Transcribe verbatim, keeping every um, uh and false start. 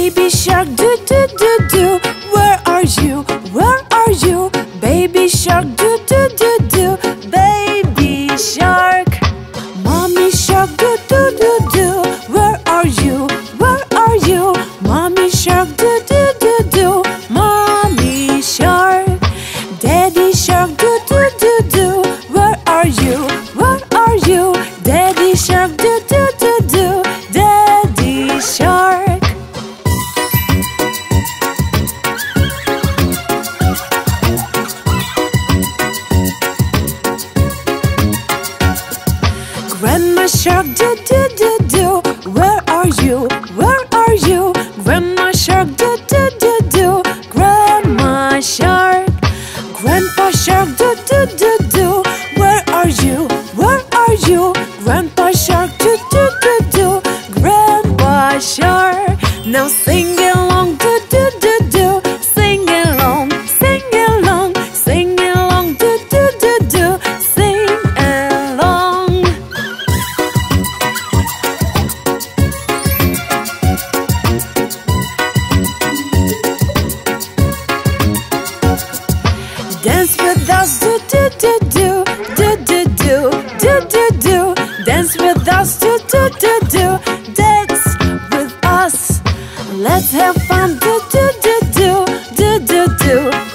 Baby shark, do do do do. Where are you? Where are you? Baby shark, do do do do. Baby shark. Mommy shark, do do do do. Where are you? Where are you? Mommy shark, do do do do. Mommy shark. Daddy shark, do do do do. Where are you? Where are you? Daddy shark, do do do do. Daddy shark. Grandma shark, do do do do. Where are you? Where are you? Grandma shark, do do do do. Grandma shark. Grandpa shark, do do do do. Where are you? Where are you? Grandpa shark, do do do do. Grandpa shark. Now sing along, do do do do. Sing along, sing along, sing along, do do do do. Sing along. Dance with us, do do do do, do do do, do do do. Dance with us, do do do do. Dance with us. Let's have fun, do do do do, do do do.